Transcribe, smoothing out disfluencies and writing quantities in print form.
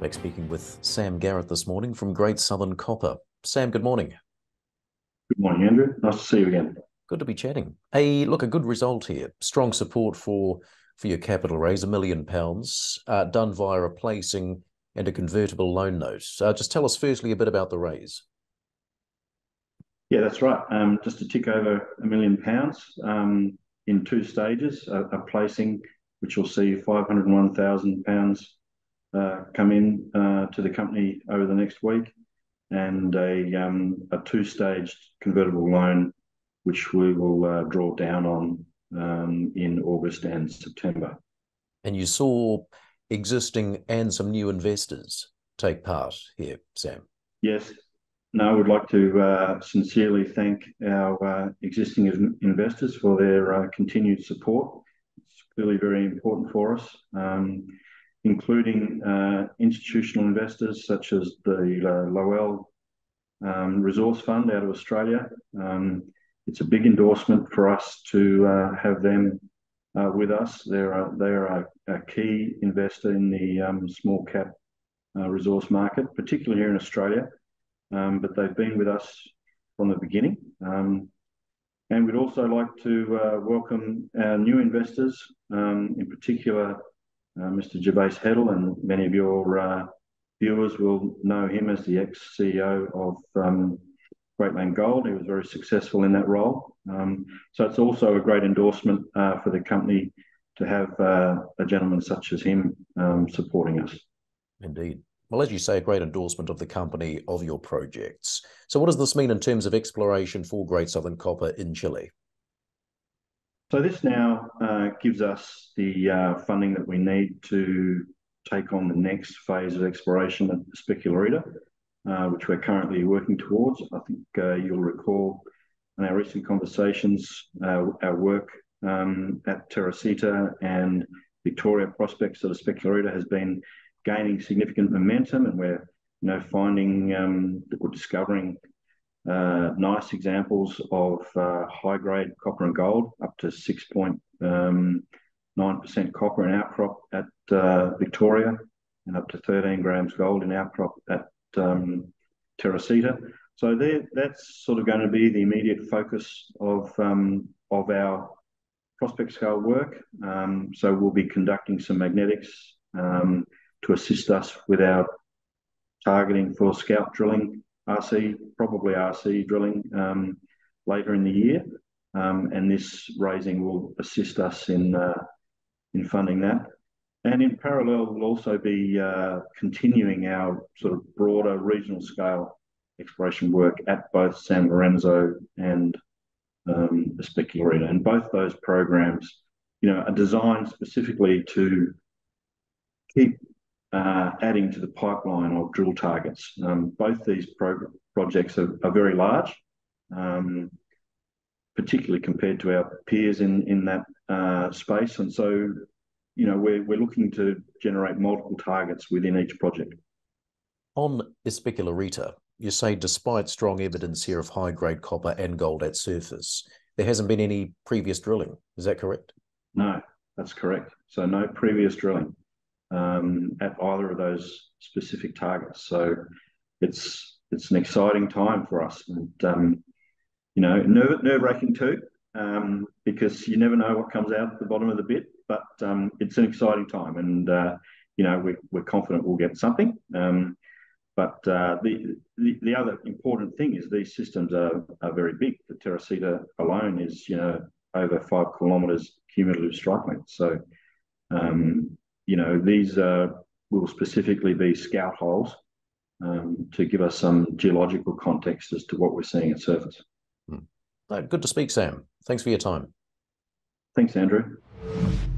Mike speaking with Sam Garrett this morning from Great Southern Copper. Sam, good morning. Good morning, Andrew. Nice to see you again. Good to be chatting. A good result here. Strong support for your capital raise, £1 million, done via a placing and a convertible loan note. Just tell us firstly a bit about the raise. Yeah, that's right. Just a tick over £1 million in two stages, a placing which will see £501,000 come in to the company over the next week, and a two-staged convertible loan which we will draw down on in August and September. And you saw existing and some new investors take part here, Sam. Yes. No, I would like to sincerely thank our existing investors for their continued support. It's clearly very important for us, including institutional investors such as the Lowell Resource Fund out of Australia. It's a big endorsement for us to have them with us. They're a key investor in the small cap resource market, particularly here in Australia. But they've been with us from the beginning. And we'd also like to welcome our new investors, in particular, Mr. Gervase Heddle, and many of your viewers will know him as the ex-CEO of Greatland Gold. He was very successful in that role. So it's also a great endorsement for the company to have a gentleman such as him supporting us. Indeed. Well, as you say, a great endorsement of the company, of your projects. So what does this mean in terms of exploration for Great Southern Copper in Chile? So this now gives us the funding that we need to take on the next phase of exploration at Specularita, which we're currently working towards. I think you'll recall in our recent conversations, our work at Teresita and Victoria prospects at Specularita has been gaining significant momentum, and we're finding that we're discovering nice examples of high-grade copper and gold, up to 6.9% copper in outcrop at Victoria, and up to 13 grams gold in outcrop at Teresita. So that's sort of going to be the immediate focus of our prospect scale work. So we'll be conducting some magnetics to assist us with our targeting for scout drilling, probably RC drilling later in the year. And this raising will assist us in funding that. And in parallel, we'll also be continuing our sort of broader regional scale exploration work at both San Lorenzo and the Specularita. And both those programs, are designed specifically to keep adding to the pipeline of drill targets. Both these projects are very large, particularly compared to our peers in that space. And so, we're looking to generate multiple targets within each project. On Specularita, you say despite strong evidence here of high-grade copper and gold at surface, there hasn't been any previous drilling. Is that correct? No, that's correct. So no previous drilling at either of those specific targets. So it's an exciting time for us, and nerve-wracking too, because you never know what comes out at the bottom of the pit. But it's an exciting time, and we're confident we'll get something. But the other important thing is these systems are very big. The Teresita alone is over 5 kilometres cumulative strike length. So these will specifically be scout holes to give us some geological context as to what we're seeing at surface. Good to speak, Sam. Thanks for your time. Thanks, Andrew.